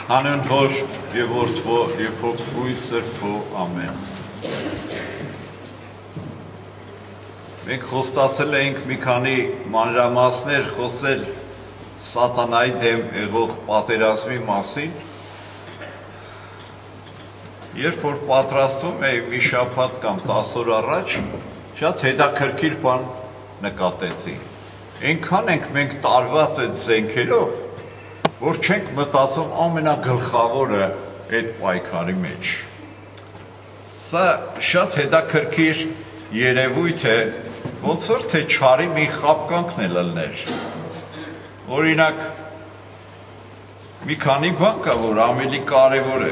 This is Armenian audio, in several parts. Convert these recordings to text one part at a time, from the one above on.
Հանուն Հոր և Որդվո և Հոգու Սրբո ամեն։ Մենք խոստացել էինք մի քանի մանրամասներ խոսել սատանայի դեմ եղող պատերազմի մասին։ Երբ որ պատրաստվում էի մի շաբաթ կամ 10 օր առաջ, շատ հետաքրքիր բան նկատեցի։ Այնքան ենք մենք տարված այդ զենքերով, որ չենք մտածում ամենագլխավորը այդ պայքարի մեջ։ Սա շատ հետաքրքիր երևույթ է, ոնց որ թե չարի մի խապկանքն է լլներ։ Օրինակ, մի քանի բան կա, որ ավելի կարևոր է։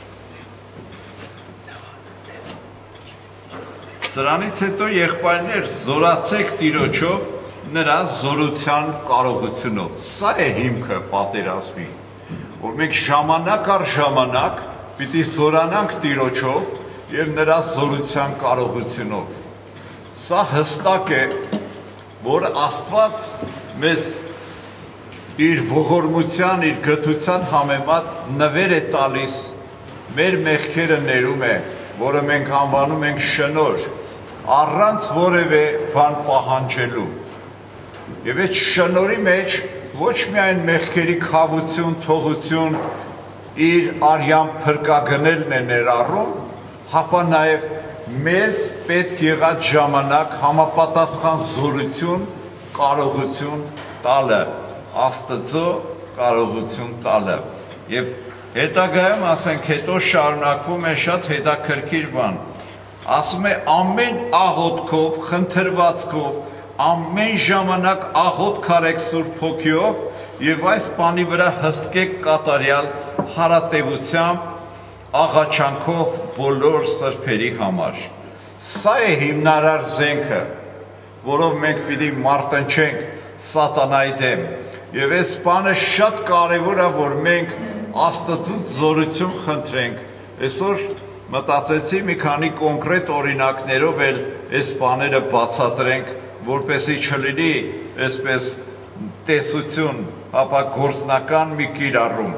Սրանից հետո եղբայրներ, զորացեք Տիրոջով նրա զորության կարողությունով։ Սա է հիմքը պատերազմի, որ մենք ժամանակ առ ժամանակ պիտի զորանանք Տիրոջով և նրա զորության կարողությունով։ Սա հստակ է, որ Աստված մեզ իր ողորմության, իր գթության համեմատ նվեր է տալիս, մեր մեղքերը ներում է, որը մենք անվանում ենք շնորհ, առանց որևէ բան պահանջելու։ Եվ այդ շնորհի մեջ ոչ միայն մեղքերի քավություն, թողություն, իր արյան փրկագնելն է ներառում, հապա նաև մեզ պետք եղած ժամանակ համապատասխան զորություն, կարողություն տալը, Աստծո կարողություն տալը։ Եվ հետագայում, ասենք, հետո շարունակվում է շատ հետաքրքիր բան։ Ասում է ամեն աղոթքով, խնդրվածքով, ամեն ժամանակ աղոթք արեք Սուրբ Հոգիով և այս բանի վրա հսկեք կատարյալ հարատևությամբ, աղաչանքով բոլոր սրբերի համար։ Սա է հիմնարար զենքը, որով մենք պիտի մարտնչենք սատանայի դեմ։ Եվ այս բանը շատ կարևոր է, որ մենք Աստծուց զորություն խնդրենք։ Այսօր մտածեցի մի քանի կոնկրետ օրինակներով էլ այս բաները բացատրենք, որպեսզի չլինի այսպես տեսություն, ապա գործնական մի կիրառում։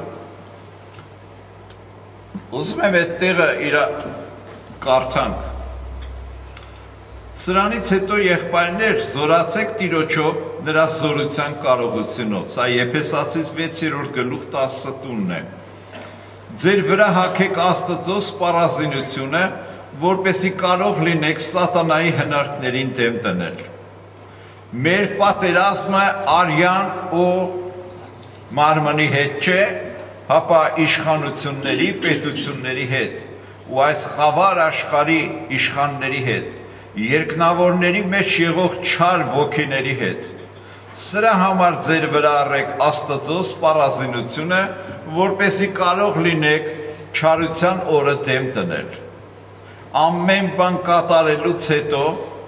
Ուզում եմ այդ տեղը իր կարդանք։ Սրանից հետո եղբայրներ, զորացեք Տիրոջով նրա զորության կարողությունով։ Սա Եփեսացիս 6-րդ գլուխ 10 տունն է։ Ձեր վրա հագեք Աստծո սպառազինությունը, որպեսզի կարող լինեք սատանայի հնարքներին դեմ դնել։ Մեր պատերազմը արյան ու մարմնի հետ չէ, հապա իշխանությունների, պետությունների հետ ու այս խավար աշխարհի իշխանների հետ, երկնավորների մեջ եղող չար ոգիների հետ։ Սրա համար ձեր վրա առեք Աստծո սպառազինությունը, որպեսզի կարող լինեք չարության օրը դեմ դնել։ Ամեն բան կատարելուց հետո,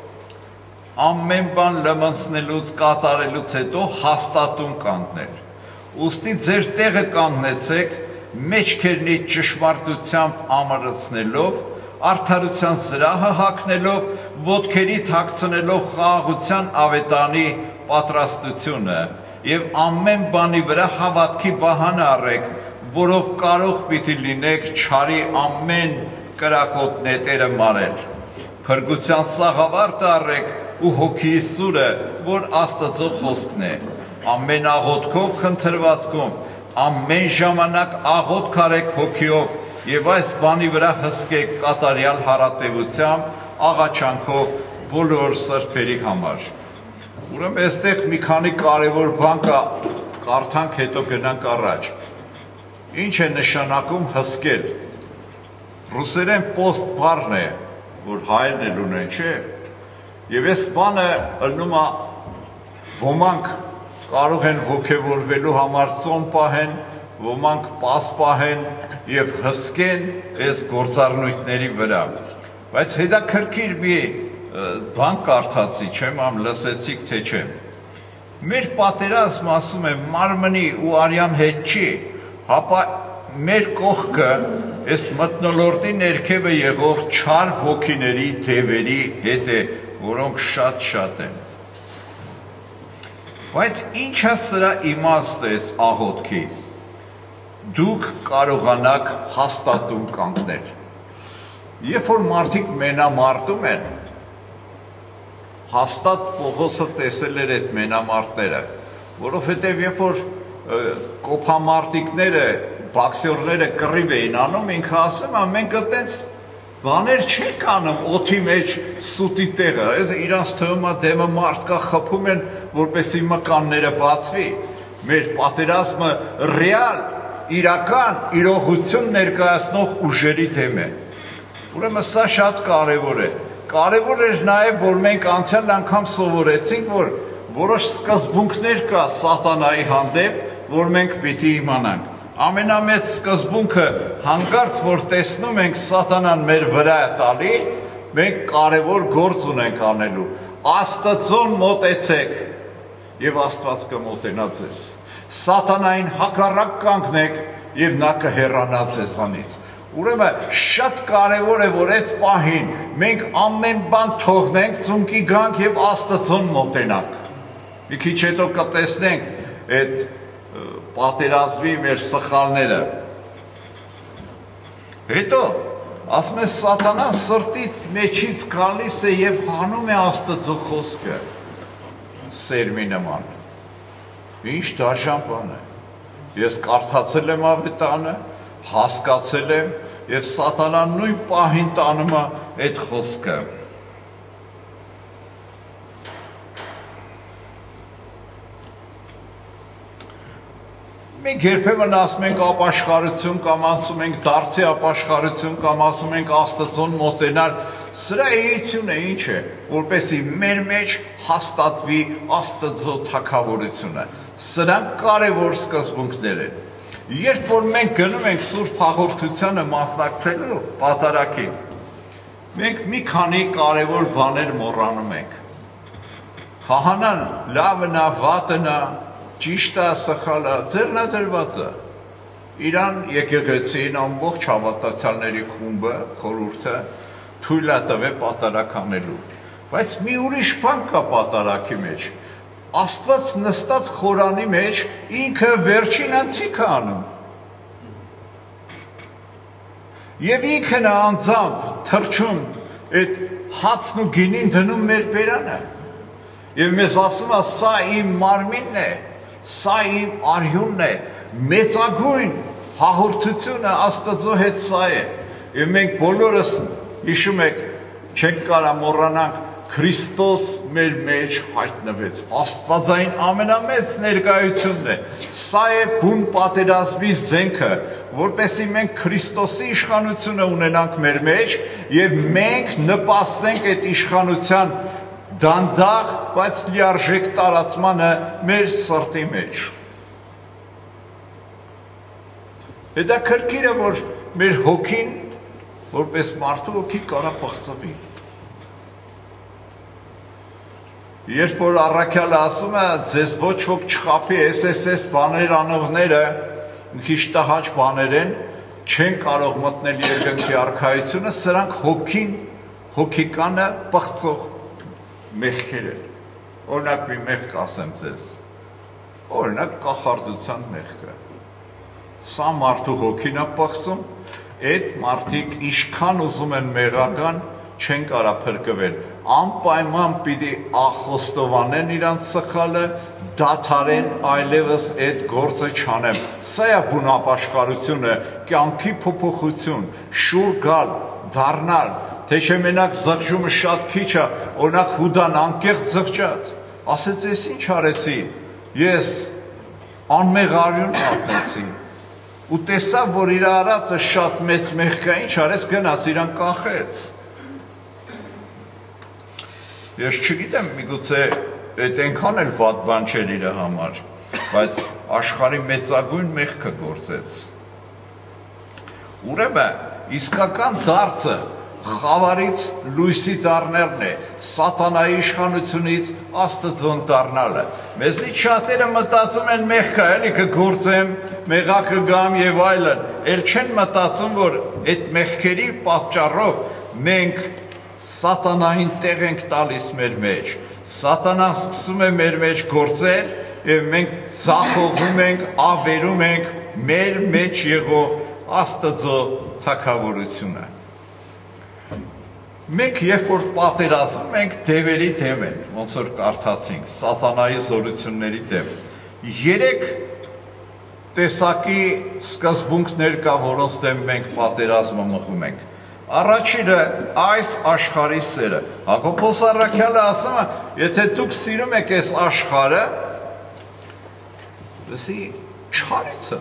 ամեն բան լմնցնելուց կատարելուց հետո հաստատուն կանգնել։ Ուստի ձեր տեղը կանգնեցեք, մեջքերնի ճշմարտությամբ ամրացնելով, արդարության զրահը հագնելով, ոտքերի թաքցնելով խաղաղության ավետանի պատրաստությունը և ամեն բանի վրա հավատքի վահանը առեք, որով կարող պիտի լինեք չարի ամեն կրակոտ նետերը մարել։ Փրկության սաղավարտը առեք ու Հոգիի սուրը, որ Աստծո խոսքն է։ Ամեն աղոթքով, խնդրվածքով, ամեն ժամանակ աղոթք արեք Հոգիով և այս բանի վրա հսկեք կատարյալ հարատևությամբ, աղաչանքով բոլոր սրբերի համար։ Ուրեմն այստեղ մի քանի կարևոր բան կա, կարդանք, հետո գնանք առաջ։ Ինչ է նշանակում հսկել։ Ռուսերեն post բառն է, որ հայերն էլ ունեն, չէ։ Եվ այս բանը ըլնում է ոմանք կարող են ոգևորվելու համար ծոմ պահեն, ոմանք պաս պահեն և հսկեն այս գործառնույթների վրա։ Բայց հետաքրքիր մի բան կարդացի, չեմ ամ լսեցիք, թե չեմ։ Մեր պատերազմ, ասում եմ, մարմնի ու արյան հետ չի, հապա մեր կողքը այս մթնոլորտի ներքևը եղող չար ոգիների թևերի հետ է, որոնք շատ են։ Բայց ինչ է սրա իմաստը այս աղոթքի։ դուք կարողանաք հաստատում կանգնել։ Երբ որ մարդիկ մենամարտում են, հաստատ Պողոսը տեսել էր այդ մենամարտները, որովհետև երբ որ կոփամարտիկները, բոքսերները կռիվ էին անում, ինքը ասում է, մենք այդպես բաներ չենք անում օդի մեջ սուտի տեղը, իրանց թվում է դեմը մարդ կա խփում են, որպեսզի մկանները բացվի։ Մեր պատերազմը ռեալ, իրական իրողություն ներկայացնող ուժերի դեմ է։ Ուրեմն սա շատ կարևոր է։ Կարևոր էր նաև, որ մենք անցյալ անգամ սովորեցինք, որ որոշ սկզբունքներ կա սատանայի հանդեպ, որ մենք պիտի իմանանք։ Ամենամեծ սկզբունքը հանկարծ, որ տեսնում ենք սատանան մեր վրա է տալի, մենք կարևոր գործ ունենք անելու։ Աստծուն մոտեցեք եւ Աստված կմոտենա ձեզ։ Սատանային հակառակ կանգնեք եւ նա կհեռանա ձեզանից։ Ուրեմն շատ կարևոր է, որ այդ պահին մենք ամեն բան թողնենք, ծունկի գանք եւ Աստծուն մոտենանք։ Մի քիչ հետո կտեսնենք այդ պատերազմի մեր սխալները։ Հետո ասում է սատանան սրտից մեջից գալիս է եւ հանում է Աստծո խոսքը սերմի նման։ Ինչ դաժան բան է։ Ես կարդացել եմ ավետանը, հասկացել եմ եւ սատանան նույն պահին տանում է այդ խոսքը։ Մենք երբեմն ասում ենք ապաշխարություն կամ ասում ենք դարձի ապաշխարություն կամ ասում ենք Աստծուն մոտենալ, սրա էությունը ինչ է, որպեսզի մեր մեջ հաստատվի Աստծո թագավորությունը։ Սրանք կարևոր սկզբունքներ են։ Երբ որ մենք գնում ենք Սուրբ Հաղորդությանը մասնակցելու պատարագին, մենք մի քանի կարևոր բաներ մոռանում ենք։ Քահանան լավն է, վատն է, ճիշտ է, սխալ է, ձեռնադրված է։ Իրան եկեղեցին ամբողջ հավատացյալների խումբը, խորհուրդը թույլ է տվել պատարագ անելու։ Բայց մի ուրիշ բան կա պատարագի մեջ։ Աստված նստած խորանի մեջ ինքը վերջին ընթրիքը անում։ Եվ ինքն է անձամբ թրջում այդ հացն ու գինին դնում մեր բերանը։ Եվ մեզ ասում է, սա իմ մարմինն է, սա իմ արյունն է, մեծագույն հաղորդությունը Աստծո հետ սա է։ Եվ մենք բոլորս հիշում եք, չենք կարա մոռանանք, Քրիստոս մեր մեջ հայտնվեց, Աստվածային ամենամեծ ներկայությունն է, սա է բուն պատերազմի զենքը, որպեսզի մենք Քրիստոսի իշխանությունը ունենանք մեր մեջ եւ մենք նպաստենք այդ իշխանության դանդաղ, բայց լիարժեք տարածմանը մեր սրտի մեջ։ Հետաքրքիր է, որ մեր հոգին, որպես մարդու հոգի կարա պղծվի։ Երբ որ առաքյալը ասում է, ձեզ ոչ ոք չխաբի, SSS բաներ անողները, քիչ տհաճ բաներ են, չեն կարող մտնել երկնքի արքայությունը, սրանք հոգին, հոգիկանը պղծող մեղքեր են։ Օրինակ մի մեղք ասեմ ձեզ, օրինակ կախարդության մեղքը։ Սա մարդու հոգին է պղծում, այդ մարդիկ ինչքան ուզում են մեղական, չեն կարա փրկվել, անպայման պիտի ախոստովանեն իրանց սխալը, դադարեն այլևս այդ գործը չանեմ։ Սա է բուն ապաշխարությունը, կյանքի փոփոխություն, շուռ գալ, դառնալ, թե չէ մենակ զղջումը շատ քիչ է, օրինակ Հուդան անկեղծ զղջաց, ասեց ես ինչ արեցի, ես անմեղ արյուն ապրեցի, ու տեսավ, որ իր արածը շատ մեծ մեղք է, ինչ արեց, գնաց իրան կախեց։ Ես չգիտեմ, միգուցե այդ այնքան էլ վատ բան չէր իր համար, բայց աշխարհի մեծագույն մեղքը գործեց։ Ուրեմն իսկական դարձը խավարից լույսի դառնալն է, սատանայի իշխանությունից Աստծուն դառնալը։ Մեզնից շատերը մտածում են մեղքը, էլի կգործեմ, մեղակը գամ եւ այլն, ել չեն մտածում, որ այդ մեղքերի պատճառով մենք սատանային տեղ ենք տալիս մեր մեջ, սատանան սկսում է մեր մեջ գործել և մենք ծախողում ենք, ավերում ենք մեր մեջ եղող Աստծո թագավորությունը։ Մենք երբ որ պատերազմում ենք դևերի դեմ են, ոնց որ կարդացինք, սատանայի զորությունների դեմ։ Երեք տեսակի սկզբունքներ կա, որոնց դեմ մենք պատերազմը մղում ենք։ Առաջինը այս աշխարհի սերը։ Հակոբոս առաքյալը ասում է, եթե դուք սիրում եք այս աշխարհը, լսի չարիցը։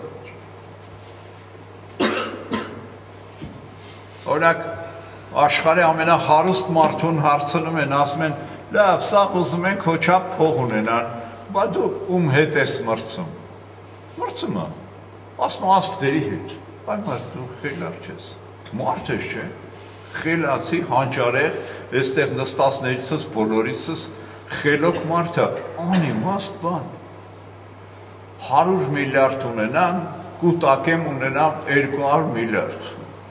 Օրինակ աշխարհի ամենահարուստ մարդուն հարցնում են, ասում են, լավ, սա ուզում են քո չափ փող ունենան, բա դու ում հետ ես մրցում։ Մրցում է, ասում աստղերի հետ, այ մարդ դու խելար չես, մարդ ես չէ, խելացի, հանճարեղ, այստեղ նստածներիցս, բոլորիցս խելոք մարդը, անիմաստ բան, 100 միլիարդ ունենամ, կուտակեմ ունենամ 200 միլիարդ,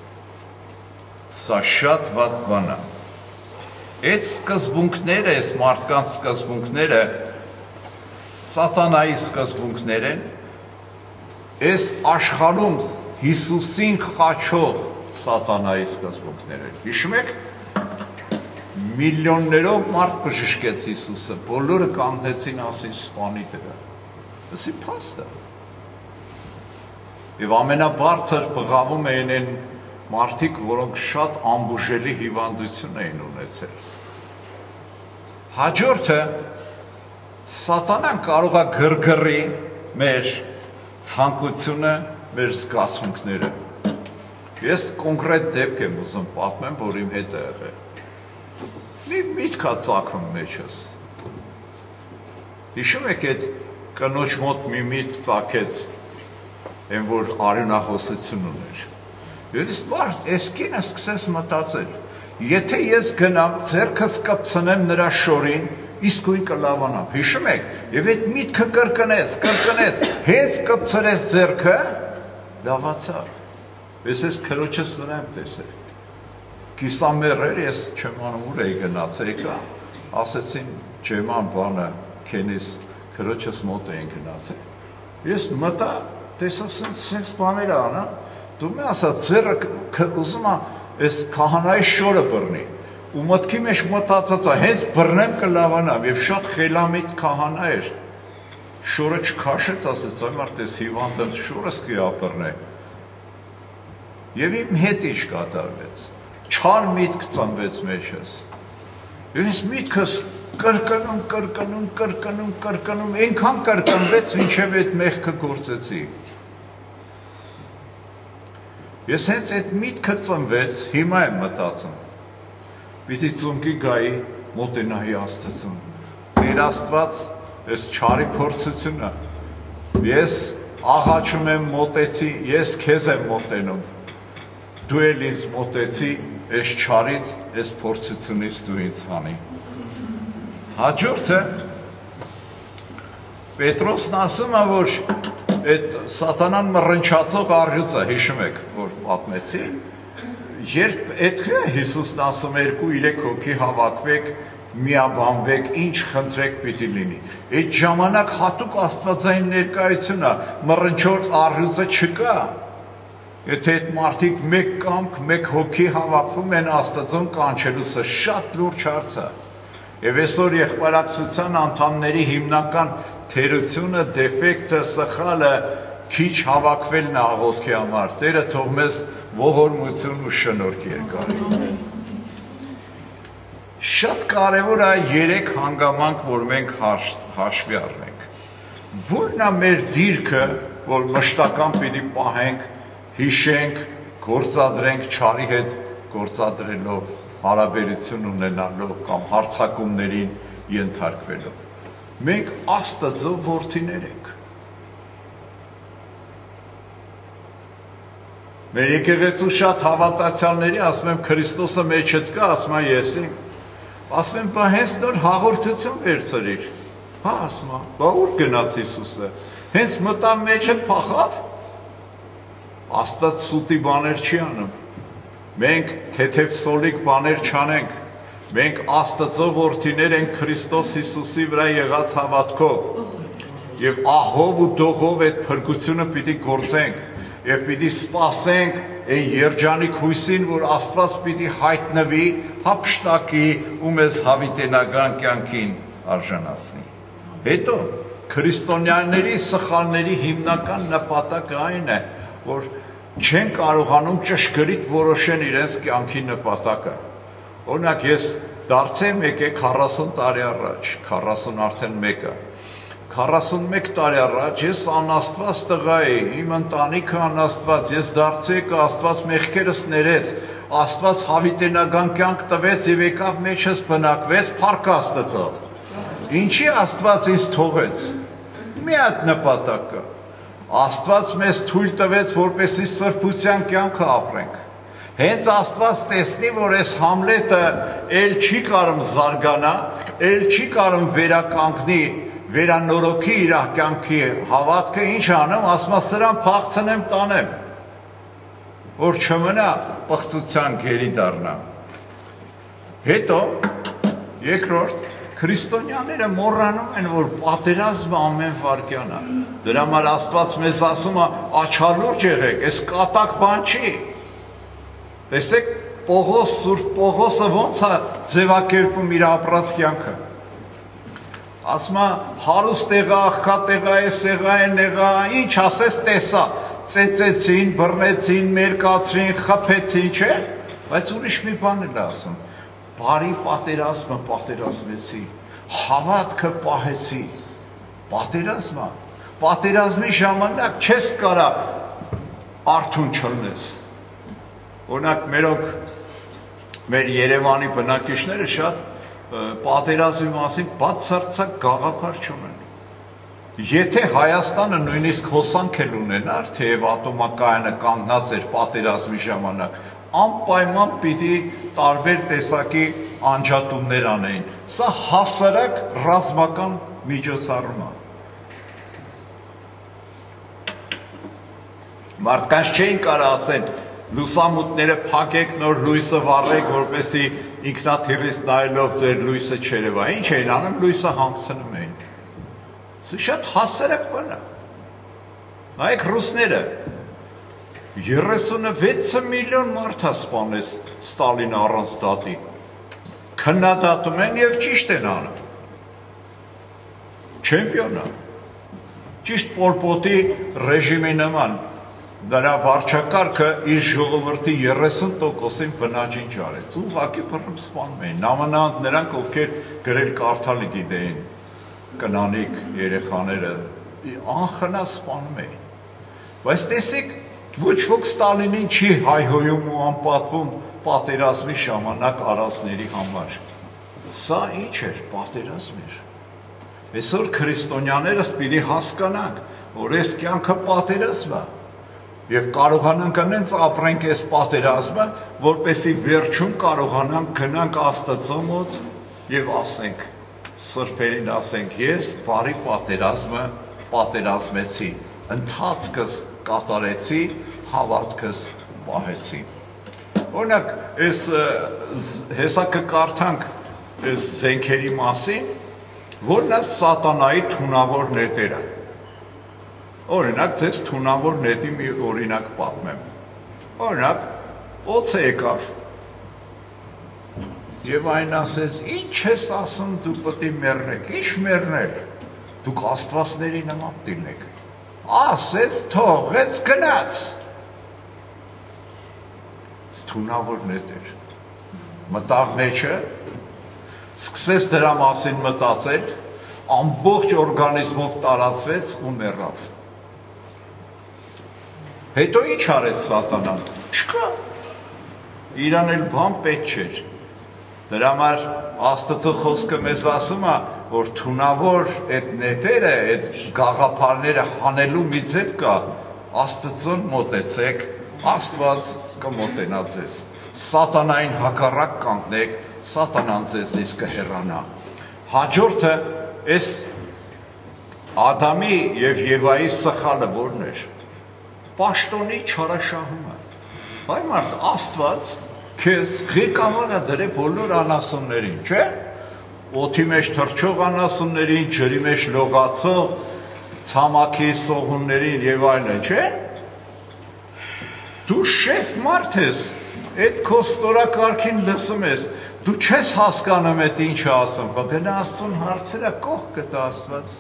սա շատ վատ բան է, այդ սկզբունքները, այս մարդկանց սկզբունքները, սատանայի սկզբունքներ են, այս աշխարհում Հիսուսին խաչող սատանայի սկզբունքներ են։ Հիշում եք, միլիոններով մարդ բժշկեց Հիսուսը, բոլորը կանգնեցին ասին սպանի դրա։ Ասի փաստ է։ Եվ ամենաբարձր բղավում էին այն մարդիկ, որոնք շատ ամբուժելի հիվանդություն էին ունեցել։ Հաջորդը սատանան կարող է գրգռի մեր ցանկությունը, մեր զգացմունքները։ Ես կոնկրետ դեպք եմ ուզում պատմեմ, որ իմ հետ է եղել։ Մի միտք է ծագում մեջս։ Հիշում եք այդ կնոջ մոտ մի միտք ծագեց, այն որ արյունահոսություն ուներ։ Ես այս կինը սկսեց մտածել, եթե ես գնամ, ձեռքս կպցնեմ նրա շորին, իսկույն կլավանամ։ Հիշում եք, եւ այդ միտքը կրկնեց, հենց կպցրեց ձեռքը, լավացավ։ Ես քրոջս վրա եմ տեսել։ Կիսամեռ էր, ես չեմ անում ուր էի գնացել, եկա, ասեցին ջեման բանը, քենիս, քրոջս մոտ էին գնացել։ Ես մտա, տեսա սենց բաներ անա, դու մի ասա ձեռը ուզում է այս քահանայի շորը բռնի։ Ու մտքի մեջ մտածած է, հենց բռնեմ կլավանամ, եւ շատ խելամիտ քահանա էր։ Շորը չքաշեց, ասեց, այ մարդ էս հիվանդը շորը սկի ապռնե։ Եվ իմ հետ ինչ կատարվեց։ Չար միտք ծնվեց մեջս։ Եվ ես միտքս կրկնում, այնքան կրկնվեց, մինչև այդ մեղքը գործեցի։ Ես հենց այդ միտքը ծնվեց, հիմա եմ մտածում։ Պիտի ծունկի գայի մոտենայի Աստծուն։ Տեր Աստված, այս չարի փորձությունը, ես աղաչում եմ մոտեցի, ես քեզ եմ մոտենում, դու էլ ինձ մոտեցի, այս չարից, այս փորձությունից դու ինձ հանի։ Հաջորդը, Պետրոսն ասում է, որ այդ սատանան մռնչացող առյուծը, հիշում եք, որ պատմեցի, երբ այդքան Հիսուսն ասում 2-3 հոգի հավաքվեք, միաբանվեք, ինչ խնդրեք պիտի լինի։ Այդ ժամանակ հատուկ աստվածային ներկայություն է, մռնչոր առյուծը չկա։ Եթե այդ մարդիկ մեկ կամք, մեկ հոգի հավաքվում են Աստծուն կանչելուսը, շատ լուրջ հարց է։ Եվ այսօր եղբայրակցության անդամների հիմնական թերությունը, դեֆեկտը, սխալը քիչ հավաքվելն է աղոթքի համար։ Տերը թող մեզ ողորմություն ու շնորհք երկարի։ Շատ կարևոր է 3 հանգամանք, որ մենք հաշվի առնենք։ Որն է մեր դիրքը, որ մշտական պիտի պահենք, հիշենք, գործադրենք չարի հետ գործադրելով, հարաբերություն ունենալով կամ հարձակումներին ենթարկվելով։ Մենք Աստծո որդիներ ենք։ Մեր եկեղեցու շատ հավատացյալների ասում եմ Քրիստոսը մեջդ կա, ասում եմ ես եմ։ Ասում եմ, բա հենց նոր հաղորդություն վերցրիր։ Հա, ասում եմ, բա ուր գնաց Հիսուսը։ Հենց մտա մեջդ փախավ։ Աստված սուտի բաներ չի անում։ Մենք թեթև սոլիկ բաներ չանենք։ Մենք Աստծո որդիներ ենք Քրիստոս Հիսուսի վրա եղած հավատքով։ եւ ահով ու դողով այդ փրկությունը պիտի գործենք եւ պիտի սպասենք այն երջանիկ հույսին, որ Աստված պիտի հայտնվի հափշտակի ու մեզ հավիտենական կյանքին արժանացնի։ Հետո քրիստոնյաների սխալների հիմնական նպատակը այն է, որ չեն կարողանում ճշգրիտ որոշեն իրենց կյանքի նպատակը։ Օրինակ ես դարձեմ եկեք 40 տարի առաջ, 40 արդեն 1-ը 41 տարի առաջ ես անաստված տղա էի, իմ ընտանիքը անաստված, ես դարձեք Աստված մեղքերս ներեց, Աստված հավիտենական կյանք տվեց եւ եկավ մեջս բնակվեց, փառք Աստծո։ Ինչի Աստված ինձ թողեց։ Մի հատ նպատակը։ Աստված մեզ թույլ տվեց, որպեսզի սրբության կյանքը ապրենք։ Հենց Աստված տեսնի, որ այս Համլետը էլ չի կարող զարգանա, էլ չի կարող վերականգնի վերանորոգի իր կյանքի հավատքը, ինչ անեմ, ասում սրան փախցնեմ տանեմ, որ չմնա պղծության գերի դառնա։ Հետո երկրորդ քրիստոնյաները մոռանում են, որ պատերազմը ամեն վայրկյան է։ Դրա համար Աստված մեզ ասում է աչալուրջ եղեք, այս կատակ բան չի։ Տեսեք Պողոս, Սուրբ Պողոսը ոնց է ձևակերպում իր ապրած կյանքը։ Ասում է հարուստ եղա, աղքատ եղա, էս եղա, այն եղա, ինչ ասես տեսա, ծեծեցին, բռնեցին, մերկացրին, խփեցին, չէ՞, բայց ուրիշ մի բան էլ ասում, բարի պատերազմը պատերազմեցի, հավատքը պահեցի, պատերազմը, պատերազմի ժամանակ չես կարա արթուն չլնես։ Օրինակ մեր Երևանի բնակիչները շատ պատերազմի մասին բացարձակ գաղափար չունեն։ Եթե Հայաստանը նույնիսկ հոսանք էլ ունենար, թեև ատոմակայանը կանգնած էր պատերազմի ժամանակ, անպայման պիտի տարբեր տեսակի անջատումներ անեին։ Սա հասարակ ռազմական միջոցառում է։ Մարդկանց չէին կարող ասել լուսամուտները փակեք, նոր լույսը վառեք, որպեսզի ինքնաթիռից նայելով ձեր լույսը չերևա։ Ինչ էին անում, լույսը հանգցնում էին։ Սա շատ հասարակ բան է։ Նայեք ռուսները 36 միլիոն մարդ է սպանեց Ստալինը առանց դատի։ Քննադատում են եւ ճիշտ են անում։ Չեմպիոն է։ Ճիշտ Պոլ Պոտի ռեժիմի նման դրա վարչակարգը իր ժողովրդի 30%-ին բնաջին ջարեց։ Ուղղակի բռնում սպանում էին։ Նամանանդ նրանք, ովքեր գրել կարդալ գիտեին, կնանիկ երեխաները, անխնա սպանում էին։ Բայց տեսեք, ոչ ոք Ստալինին չի հայհոյում ու անպատվում պատերազմի ժամանակ արածների համար։ Սա ինչ էր, պատերազմ էր։ Այսօր քրիստոնյաներս պիտի հասկանանք, որ այս կյանքը պատերազմ է։ Եվ կարողանանք անենց ապրենք այս պատերազմը, որպեսզի վերջում կարողանանք գնանք Աստծո մոտ եւ ասենք, սրբերին ասենք, ես բարի պատերազմը պատերազմեցի, ընթացքս կատարեցի, հավատքս պահեցի։ Օրինակ, այս հեսա կկարդանք այս զենքերի մասին, որն է սատանայի թունավոր նետերը։ Օրինակ, ձեզ թունավոր նետի մի օրինակ պատմեմ։ Օրինակ, օձը եկավ եւ այն ասեց, ինչ ես ասում, դու պետք է մեռնեք, ինչ մեռնել, դուք աստվածների նման դիլնեք։ Ասեց, թողեց, գնաց։ Թունավոր նետ էր։ Մտավ մեջը, սկսեց դրա մասին մտածել, ամբողջ օրգանիզմով տարածվեց ու մեռավ։ Հետո ինչ արեց սատանան, չկա, իրան էլ բան պետք չէր, դրա համար Աստծո խոսքը մեզ ասում է, որ թունավոր այդ նետերը, այդ գաղափարները հանելու մի ձև կա, Աստծուն մոտեցեք, Աստված կմոտենա ձեզ, սատանային հակառակ կանգնեք, սատանան ձեզնից կհեռանա։ Հաջորդը այս Ադամի և Եվայի սխալը որն էր, պաշտոնի չարաշահումը, բայ մարդ Աստված քեզ ղեկավար է դրել բոլոր անասուններին, չէ՞։ Օդի մեջ թռչող անասուններին, ջրի մեջ լողացող, ցամաքի սողուններին եւ այլն, չէ՞։ Դու շեֆ մարդ ես, այդ քո ստորակարգին լսում ես, դու չես հասկանում այդ ինչ ասում, գնա Աստծուն հարցրա կողքը տա Աստված։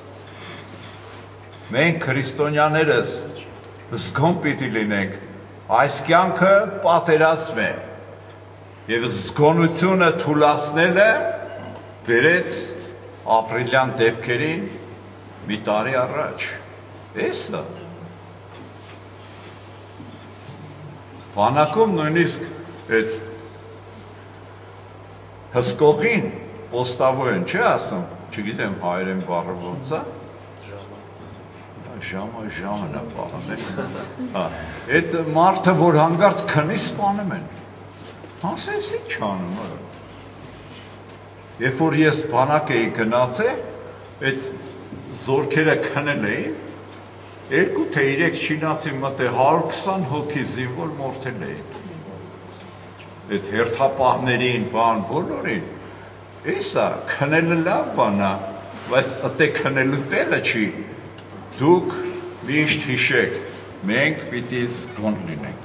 Մենք քրիստոնյաներս զգոն պիտի լինենք, այս կյանքը պատերազմ է, եւ զգոնությունը թուլացնելը բերեց ապրիլյան դեպքերին մի տարի առաջ, էսը։ Բանակում նույնիսկ այդ հսկողին պոստավոյն չի ասում, չգիտեմ հայերեն բառը ոնց է, ժամը նա բառն է, այդ մարդը, որ հանգարց քնի սպանում են, ասեցի չանում, երբ որ ես բանակ էի գնացել, այդ զորքերը քնել էին, 2 թե 3 չինացի մտե 120 հոգի զինվոր մորթել էին, այդ հերթապահներին, բան, բոլորին, էսա, քնելը լավ բան է, բայց ըտե քնելու տեղը չի, դուք միշտ հիշեք, մենք պիտի զգոն լինենք։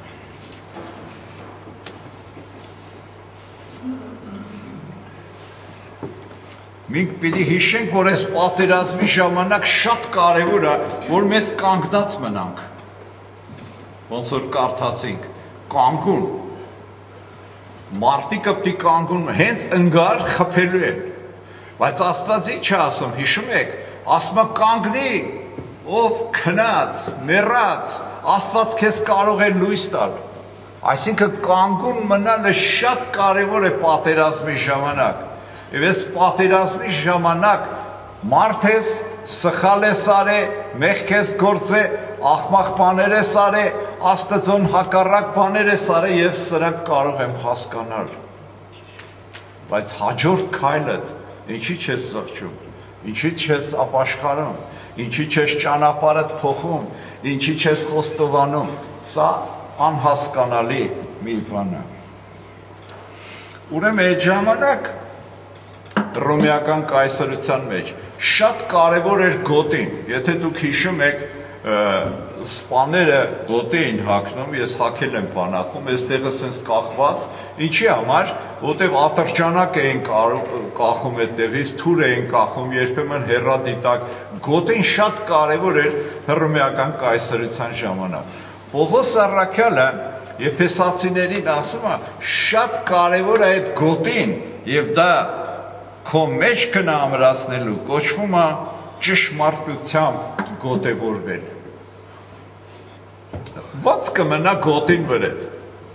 Մենք պիտի հիշենք, որ այս պատերազմի ժամանակ շատ կարևոր է, որ մեզ կանգնած մնանք, ոնց որ կարդացինք, կանգուն, մարդիկը պիտի կանգուն, հենց ընկար խփելու են, բայց Աստված ինչ է ասում, հիշում եք, ասում է կանգնի, ով քնած, մեռած, Աստված քեզ կարող է լույս տալ, այսինքն կանգուն մնալը շատ կարևոր է պատերազմի ժամանակ, եւ այս պատերազմի ժամանակ մարդ ես, սխալ ես արել, մեղք ես գործել, աղմաղ բաներ ես արել, Աստծուն հակառակ բաներ ես արել եւ սրանք կարող եմ հասկանալ։ Բայց հաջորդ քայլդ ինչի չես զղջում, ինչի չես ապաշխարում, ինչի չես ճանապարհդ փոխում, ինչի չես խոստովանում, սա անհասկանալի մի բան է։ Ուրեմն այդ ժամանակ Ռոմեական կայսրության մեջ շատ կարևոր էր գոտին, եթե դուք հիշում եք սպաները գոտի էին հագնում, ես հագել եմ բանակում, այստեղը սենց կախված, ինչի համար, որտև ատրճանակ էին կախում այդտեղից, թուր էին կախում, երբեմն հեռադիտակ, գոտին շատ կարևոր էր Հռոմեական կայսրության ժամանակ։ Պողոս Առաքյալը Եփեսացիներին ասում է, շատ կարևոր է այդ գոտին, եւ դա քո մեջքն ամրացնելու կոչվում է ճշմարտությամբ գոտևորվել։ Ոնց կմնա գոտին վրեդ։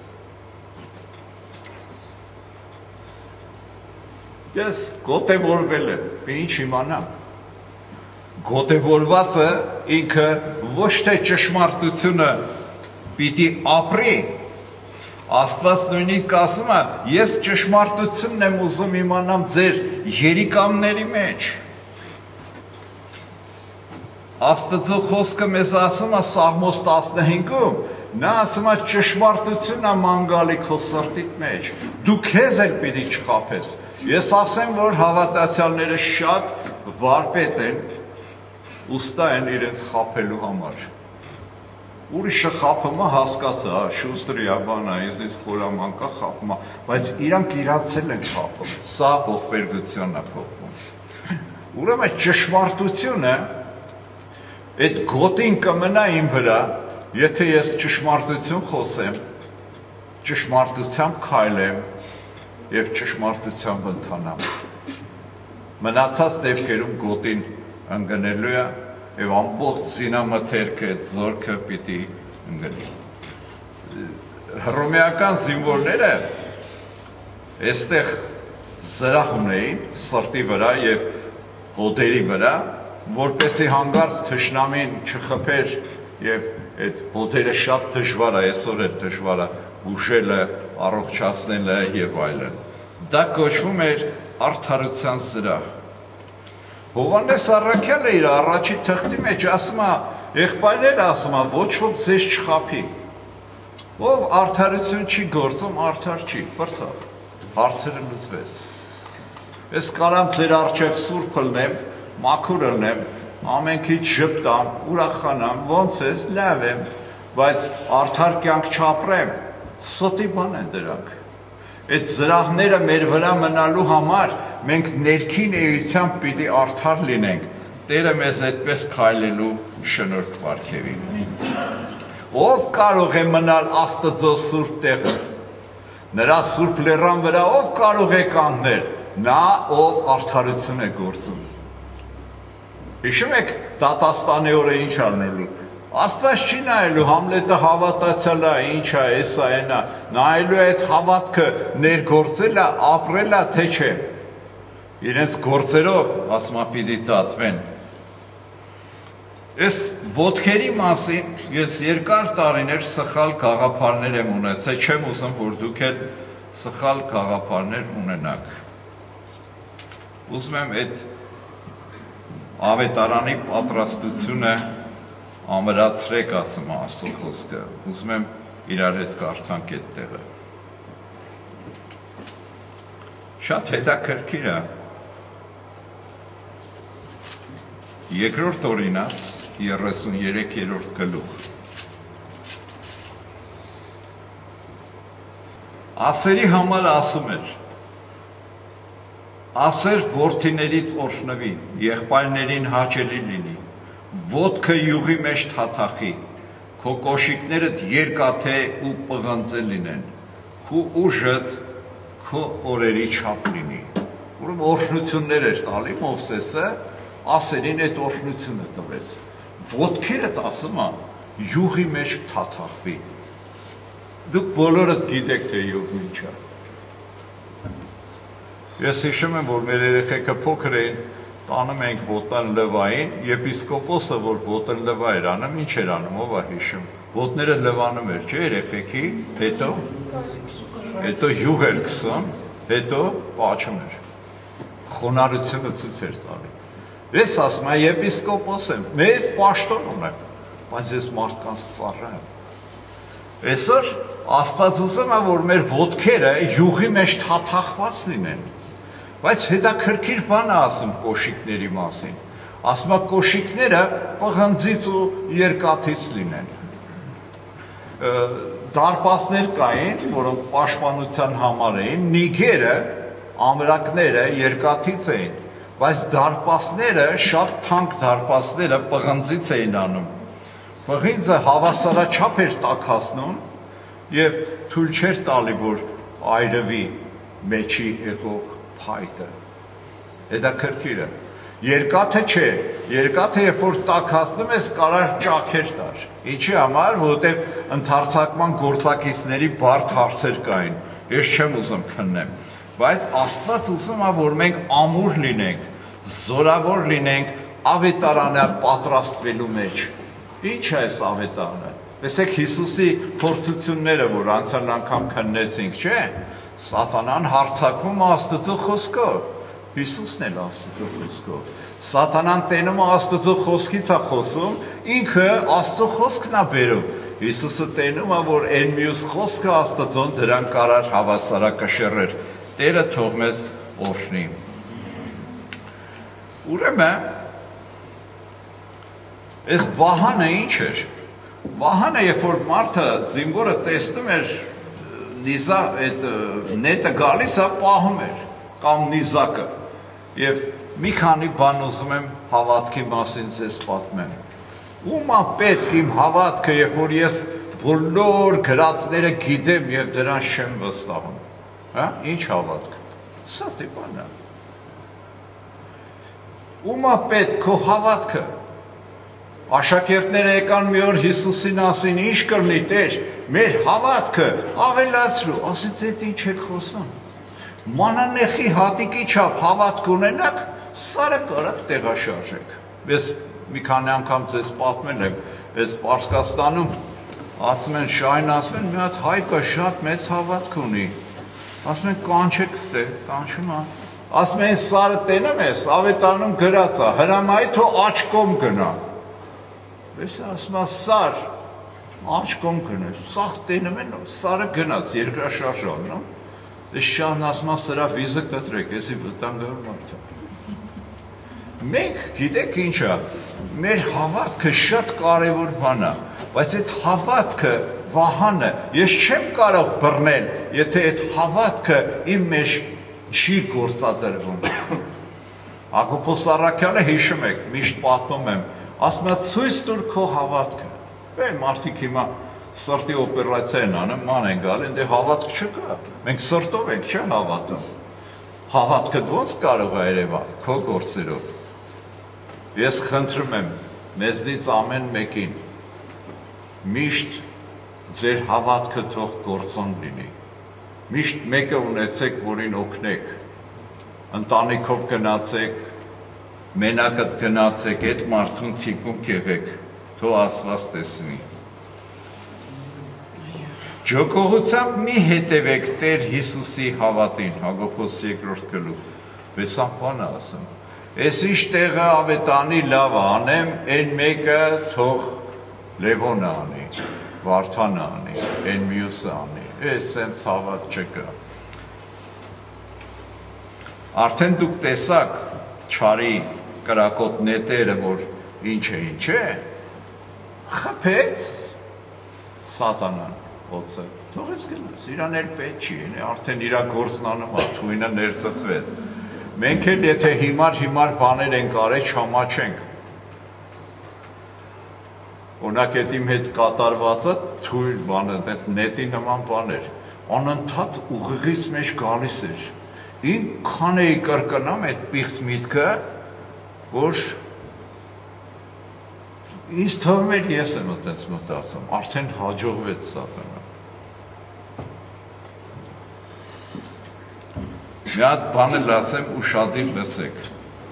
Ես գոտևորվել եմ, ինչ իմանամ։ Գոտևորվածը ինքը ոչ թե ճշմարտությունը պիտի ապրի, Աստված նույնիսկ ասում է, ես ճշմարտությունն եմ ուզում իմանամ ձեր երիկամների մեջ։ Աստծո խոսքը մեզ ասում է Սաղմոս 15-ում, նա ասում է ճշմարտությունն է մանգալի քո սրտիդ մեջ, դու քեզ էլ պիտի չխաբես։ Ես ասեմ, որ հավատացյալները շատ վարպետ են, ուստա են իրենց խաբելու համար։ Ուրիշը խափումը հասկացա, շուստրի աբանա, իզնից խորամանկա խափումը, բայց իրանք իրացել են խափում, սա ողբերգությունն է փոխվում։ Ուրեմն ճշմարտությունը, այդ գոտին կմնա իմ վրա, եթե ես ճշմարտություն խոսեմ, ճշմարտությամբ քայլեմ եւ ճշմարտությամբ ընթանամ։ Մնացած դեպքերում գոտին ընկնելու է եւ ամբողջ զինամթերքը զորքը պիտի ընկնի։ Հռոմեական զինվորները այստեղ զրահ ունեին սրտի վրա եւ հոտերի վրա, որպեսզի հանգարց թշնամին չխփեր եւ այդ հոտերը շատ դժվար է, այսօր էլ դժվար է ուժելը, առողջացնելը եւ այլն։ Դա կոչվում էր արդարության զրահ։ Հովհաննես Առաքյալը իր առաջի թղթի մեջ ասում է, եղբայրներ ասում է, ոչ ոք ձեզ չխաբի։ Ով արդարություն չի գործում, արդար չի, բրծավ, հարցերը լուծվեց։ Ես կարամ ձեր առջև սուրբ ըլնեմ, մաքուր ըլնեմ, ամենքից ժպտամ, ուրախանամ, ոնց ես, լավ եմ, բայց արդար կյանք չապրեմ, ստի բան են դրանք։ Այդ զրահները մեր վրա մնալու համար մենք ներքին էությամբ պիտի արդար լինենք, Տերը մեզ այդպես քայլելու շնորհք պարգևի։ Ով կարող է մնալ Աստծո սուրբ տեղը, նրա սուրբ լեռան վրա ով կարող է կանգնել, նա ով արդարություն է գործում։ Հիշում եք դատաստանի օրը ինչ անելու։ Աստված չի նայելու Համլետը հավատացել է, ինչ է, էսա էնա, նայելու է այդ հավատքը ներգործել է, ապրել է, թե չէ։ Իրենց գործերով ասում է պիտի դատվեն։ Այս ոտքերի մասին ես երկար տարիներ սխալ գաղափարներ եմ ունեցել, չեմ ուզում որ դուք էլ սխալ գաղափարներ ունենաք։ Ուզում եմ այդ ավետարանի պատրաստությունը ամրացրեք, ասում է Աստծո խոսքը, ուզում եմ իրար հետ կարդանք այդ տեղը։ Շատ հետաքրքիր է։ Երկրորդ օրինաց 33-րդ գլուխ։ Ասերի համար ասում էր. Ասեր որդիներից օրհնվի, եղբայրներին հաճելի լինի, ոտքը յուղի մեջ թաթախի, քո կոշիկներդ երկաթե ու պղնձե լինեն, քո ուժդ քո օրերի չափ լինի։ Ուրեմն օրհնություններ էր տալի Մովսեսը, ասերին այդ օրհնությունը տվեց։ Ոտքերդ ասում է յուղի մեջ թաթախվի։ Դուք բոլորդ գիտեք թե յուղն ինչ է։ Ես հիշում եմ, որ մեր երեխեքը փոքր էին, տանում ենք ոտան լվային, եպիսկոպոսը, որ ոտն լվա էր անում, ինչ էր անում, ով է հիշում։ Ոտները լվանում էր, չէ, երեխեքի, հետո յուղ էր քսում, հետո պաչում էր։ Խոնարհությունը ցույց էր տալի։ Ես ասում եմ, եպիսկոպոս եմ, մեծ պաշտոն ունեմ, բայց ես մարդկանց ծառա եմ։ Այսօր Աստված ուզում է, որ մեր ոտքերը յուղի մեջ թաթախված լինեն, բայց հետաքրքիր բան է ասում կոշիկների մասին, ասում է կոշիկները պղնձից ու երկաթից լինեն։ Դարպասներ կային, որոնք պաշտպանության համար էին, նիգերը, ամրակները երկաթից էին, բայց դարպասները, շատ թանկ դարպասները պղնձից էին անում։ Պղինձը հավասարաչափ էր տաքացնում և թույլ չէր տալի, որ այրվի մեջի եղող փայտը։ Հետաքրքիր է։ Երկաթը չէ, երկաթը երբ որ տաքացնում ես կարար ճաքեր տար։ Ինչի համար, որովհետև ընդարձակման գործակիցների բարդ հարցեր կային։ Ես չեմ ուզում քննեմ, բայց Աստված ուզում է, որ մենք ամուր լինենք, զորավոր լինենք ավետարանը պատրաստվելու մեջ։ Ինչ է այս ավետարանը։ Տեսեք Հիսուսի փորձությունները, որ անցյալ անգամ քննեցինք, չէ՞։ Սատանան հարձակվում է Աստծո խոսքով։ Հիսուսն էլ Աստծո խոսքով։ Սատանան տենում է Աստծո խոսքից է խոսում, ինքը Աստծո խոսքն է բերում։ Հիսուսը տենում է, որ այն մյուս խոսքը Աստծոն դրան կարար հավասարակշռեր։ Տերը թող մեզ օրհնի։ Ուրեմն այս վահանը ինչ էր։ Վահանը, երբ որ մարդը զինվորը տեսնում էր նիզա այդ նետը գալիս է, պահում էր կամ նիզակը։ Եվ մի քանի բան ուզում եմ հավատքի մասին ձեզ պատմեմ։ Ում է պետք իմ հավատքը, երբ որ ես բոլոր գրածները գիտեմ եւ դրան չեմ վստահում։ Հա, ինչ հավատք։ Սա տիպան է։ Ում է պետք քո հավատքը։ Աշակերտները եկան մի օր Հիսուսին ասին, ինչ կլինի Տեր, մեր հավատքը ավելացրու, ասեց այդ ինչ եք խոսում։ Մանանեխի հատիկի չափ հավատք ունենաք, սարը կարակ տեղաշարժեք։ Ես մի քանի անգամ ձեզ պատմել եմ, այս Պարսկաստանում ասում են շայն, ասում են մի հատ հայ կա շատ մեծ հավատք ունի։ Ասում են կանչեք ստե, կանչում է։ Ասում են սարը տենում ես, ավետարանում գրած է, հրամայի թո աջ կողմ գնա։ Ես ասում եմ սար, աջ կողմ գնաց, սաղ տենում են, սարը գնաց, երկրաշարժ անում։ Ես շահն ասում եմ սրա վիզը կտրեք, եսի վտանգավոր մարդ է։ Մենք գիտեք ինչա, մեր հավատքը շատ կարևոր բան է, բայց այդ հավատքը վահանը, ես չեմ կարող բռնել, եթե այդ հավատքը իմ մեջ չի գործադրվում։ Հակոբոս Առաքյալը հիշում եք, միշտ պատմում եմ, ասում է ցույց տուր քո հավատքը։ Մարդիկ հիմա սրտի օպերացիա են անում, ման են գալ, այնտեղ հավատք չկա։ Մենք սրտով ենք չէ հավատում։ Հավատքը ո՞նց կարող է երևալ քո գործերով։ Ես խնդրում եմ մեզնից ամեն մեկին միշտ ձեր հավատքը թող գործոն լինի։ Միշտ մեկը ունեցեք, որին օգնեք։ Ընտանիքով գնացեք, մենակդ գնացեք, այդ մարդուն թիկունք եղեք, թող Աստված տեսնի։ Ջոկողությամբ մի հետևեք Տեր Հիսուսի հավատին, Հակոբոս 2-րդ գլուխ, 6-րդ բանը ասում։ Ես ինչ տեղը ավետանի լավ անեմ, այն մեկը թող Լևոնը անի, Վարդանը անի, այն մյուսը անի, ես սենց հավատ չկա։ Արդեն դուք տեսակ չարի կրակոտ նետերը, որ ինչ է, խփեց սատանան ոցը, թողեց գնաց, իրան էլ պետք չի, արդեն իրա գործնանում է, թույնը ներծծվեց։ Մենք էլ եթե հիմար բաներ ենք արել, չամաչենք։ Օրինակ այդ իմ հետ կատարվածը թույլ բանը, այդպես նետի նման բաներ, անընդհատ ուղիղից մեջ գալիս էր։ Ինքան էի կրկնում այդ պիղծ միտքը, որ ինձ թվում էր ես եմ այդպես մտածում, արդեն հաջողվեց սատանա։ Մի հատ բան էլ ասեմ ու շատին լսեք։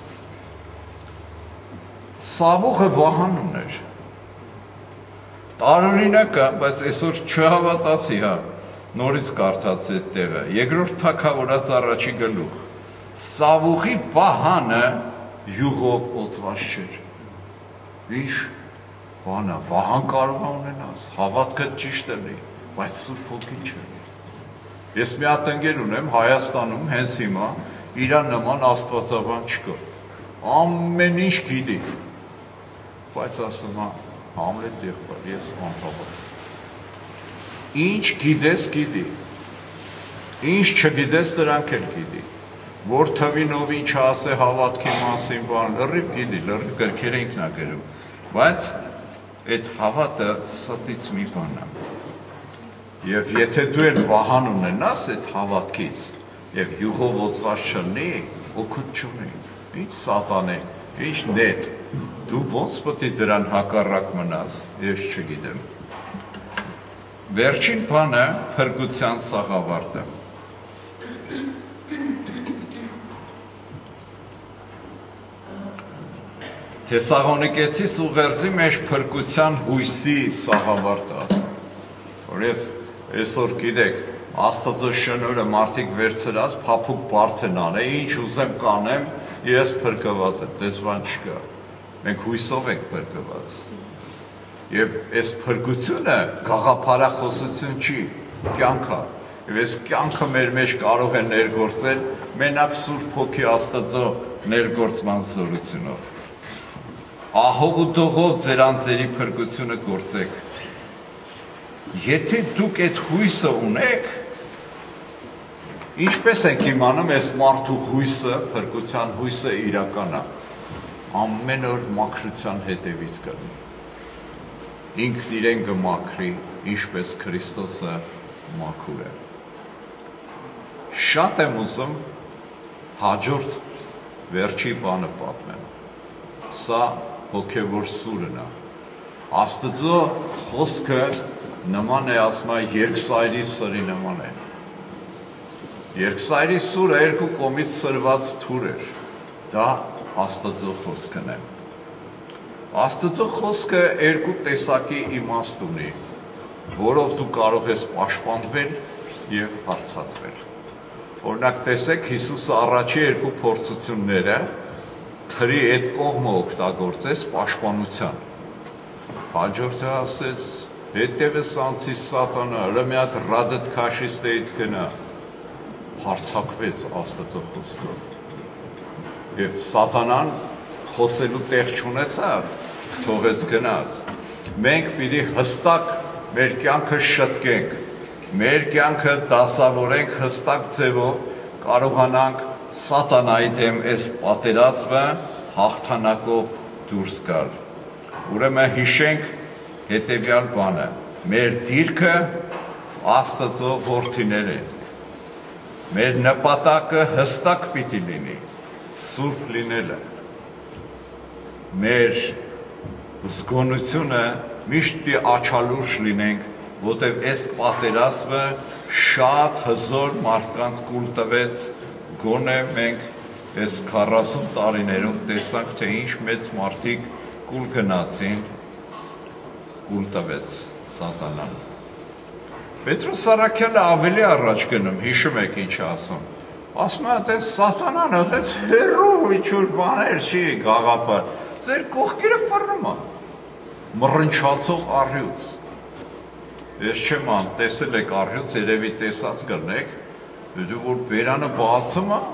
Սավուխը վահան ուներ։ Տարօրինակ է, բայց այսօր չհավատացի, հա, նորից կարդացի այդ տեղը։ Երկրորդ Թագավորաց առաջի գլուխ։ Սավուխի վահանը յուղով օծված չէր։ Ինչ բան է, վահան կարող է ունենաս, հավատքը ճիշտ է, բայց Սուրբ Հոգին չէ։ Ես մի հատ ընկեր ունեմ Հայաստանում, հենց հիմա, իրան նման աստվածաբան չկա։ Ամեն ինչ գիտի, բայց ասում է, Համլետ եղբայր, ես անհավատ։ Ինչ գիտես գիտի, ինչ չգիտես դրանք էլ գիտի, որ թվինով ինչ ասե հավատքի մասին բան, լրիվ գիտի, լրիվ գրքերը ինքն է գրում, բայց այդ հավատը սրտից մի բան է։ Եվ եթե դու էլ վահան ունենաս այդ հավատքից եւ յուղով օծված չլինի, օգուտ չունի։ Ինչ սատան է, ինչ նետ։ Դու ոնց պետք է դրան հակառակ մնաս, ես չգիտեմ։ Վերջին բանը փրկության սաղավարտը։ Թեսաղոնիկեցիս ուղերձի մեջ փրկության հույսի սաղավարտը ասում։ Որ ես այսօր գիտեք, Աստծո շնորհը մարդիկ վերցրած փափուկ բարձ են անել, ինչ ուզեմ կանեմ, ես փրկված եմ, դες բան չկա։ Մենք հույսով ենք փրկված։ Եվ այս փրկությունը գաղափարախոսություն չի, կյանք է։ Եվ այս կյանքը մեր մեջ կարող է ներգործել մենակ Սուրբ Հոգի Աստծո ներգործման զորությունով։ Ահով ու դողով ձեր անձերի փրկությունը գործեք։ Եթե դուք այդ հույսը ունեք, ինչպես ենք իմանում այս մարդու հույսը, փրկության հույսը իրական է, ամեն օր մաքրության հետևից կլինի։ Ինքն իրեն կմաքրի, ինչպես Քրիստոսը մաքուր է։ Շատ եմ ուզում հաջորդ վերջի բանը պատմեմ։ Սա հոգևոր սուրն է։ Աստծո խոսքը նման է, ասում է, երկսայրի սրի նման է։ Երկսայրի սուրը երկու կողմից սրված թուր էր։ Դա Աստծո խոսքն է։ Աստծո խոսքը երկու տեսակի իմաստ ունի, որով դու կարող ես պաշտպանվել եւ հարձակվել։ Օրինակ տեսեք Հիսուսը առաջի երկու փորձությունները թրի այդ կողմը օգտագործեց պաշտպանության։ Հաջորդը ասեց. «Հետևս անցի սատանա, հələ մի հատ ռադդ քաշից տեից գնա»։ Հարձակվեց Աստծո խոսքով։ Եվ սատանան խոսելու տեղ չունեցավ, թողեց գնաց։ Մենք պիտի հստակ մեր կյանքը շտկենք, մեր կյանքը դասավորենք հստակ ձևով, կարողանանք սատանայի դեմ այս պատերազմը հաղթանակով դուրս գալ։ Ուրեմն հիշենք հետևյալ բանը, մեր դիրքը Աստծո որդիներ են, մեր նպատակը հստակ պիտի լինի, սուրբ լինելը, մեր զգոնությունը միշտ պիտի աչալուրջ լինենք, որտև այս պատերազմը շատ հզոր մարդկանց կուլ տվեց, գոնե մենք այս 40 տարիներում տեսանք, թե ինչ մեծ մարդիկ կուլ գնացին, կուլ տվեց սատանան։ Պետրոս Սարաքյալը ավելի առաջ գնում, հիշում եք ինչ ասում, ասում է, այդպես սատանան, այդպես հեռու ինչ-որ բաներ չի գաղափար, ձեր կողքերը ֆռնում է, մռնչացող առյուծ, ես չեմ ան, տեսել եք առյուծ, երևի տեսած կլնեք, դու որ բերանը բացում է,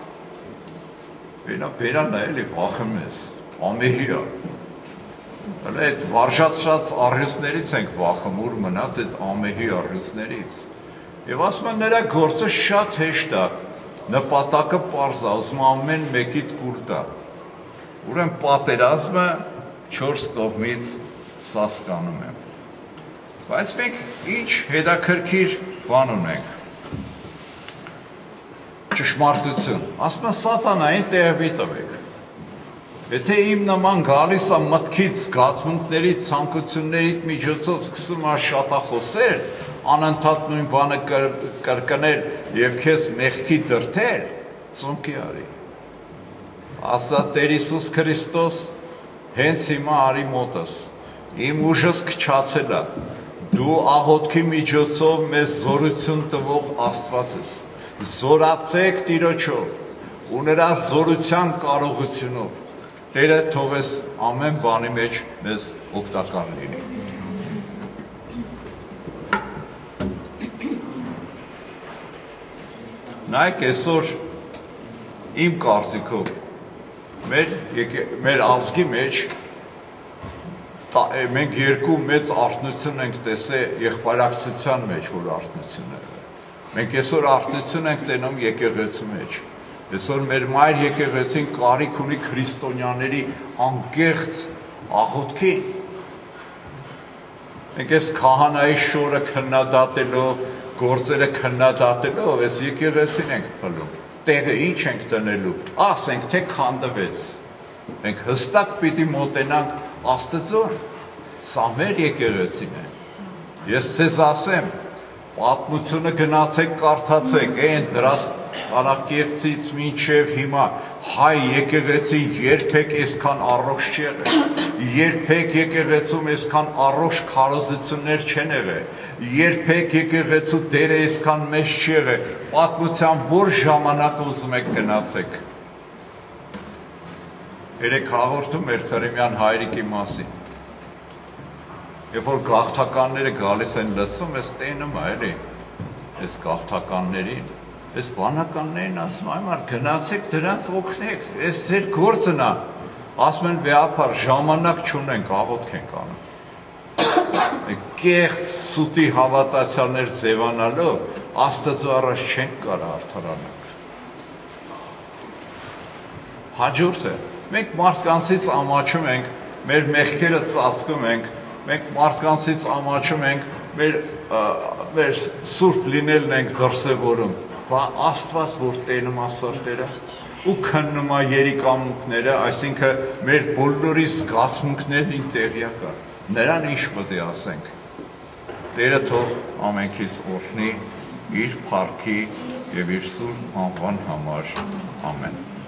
բերանն է էլի վախում ես, ամեհի է, այդ վարժացրած առյուծներից ենք վախում, ուր մնաց այդ ամեհի առյուծներից, և ասում է նրա գործը շատ հեշտ է, նպատակը պարզ է, ասում ամեն մեկիդ կուլ տա, ուրեմն պատերազմը 4 կողմից սասկանում է, բայց մենք ինչ հետաքրքիր բան ունենք, ճշմարտություն, ասում է սատանային տեղի տվեք, եթե իմ նման գալիս է մտքից, զգացմունքների, ցանկությունների միջոցով սկսում է շատախոսել, անընդհատ նույն բանը կրկնել և քեզ մեղքի դրդել, ծունկի արի։ Ասա Տեր Հիսուս Քրիստոս, հենց հիմա արի մոտս, իմ ուժս քչացել է, դու աղոթքի միջոցով մեզ զորություն տվող Աստված ես, զորացեք Տիրոջով ու նրա զորության կարողությունով, Տերը թող ես ամեն բանի մեջ մեզ օգտակար լինի։ Նայեք այսօր իմ կարծիքով մեր ազգի մեջ մենք երկու մեծ արթնություն ենք տեսել եղբայրակցության մեջ, որ արթնություն է։ Մենք այսօր արթնություն ենք տենում եկեղեցու մեջ։ Այսօր մեր մայր եկեղեցին կարիք ունի քրիստոնյաների անկեղծ աղոթքին։ Մենք այս քահանայի շորը քննադատելով, գործերը քննադատելով, այս եկեղեցին ենք փլում, տեղը ինչ ենք տնելու, ասենք թե քանդվեց։ Մենք հստակ պիտի մոտենանք Աստծուն, սա մեր եկեղեցին է։ Ես ձեզ ասեմ, պատմությունը գնացեք կարդացեք, այն դրաստանակերտից մինչև հիմա հայ եկեղեցին երբեք այսքան առողջ չի եղել, երբեք եկեղեցում այսքան առողջ քարոզություններ չեն եղել, երբեք եկեղեցու դերը այսքան մեծ չի եղել, պատմության որ ժամանակ ուզում եք գնացեք։ Երեք հաղորդում էր Խրիմյան հայրիկի մասին։ Երբ որ գաղթականները գալիս են լսում, ես տենում է, էլի, ես գաղթականներին, ես բանականներին ասում, այմար գնացեք դրանց օգնեք, ես ձեր գործն է, ասում են վեապար, ժամանակ չունենք, աղոթք ենք անում։ Կեղծ սուտի հավատացյալներ ձևանալով, Աստծո առաջ չենք կարող արդարանանք։ Հաջորդ է, մենք մարդկանցից ամաչում ենք, մեր մեղքերը ծածկում ենք, մենք մարդկանցից ամաչում ենք, մեր սուրբ լինելն ենք դրսևորում, Աստված, որ տենում է սրտերը ու քննում է երիկամունքները, այսինքն մեր բոլորի զգացմունքներն տեղյակ է, նրան ինչ պետք է ասենք, Տերը թող ամենքից օրհնի իր փառքի և իր սուրբ անվան համար, ամեն։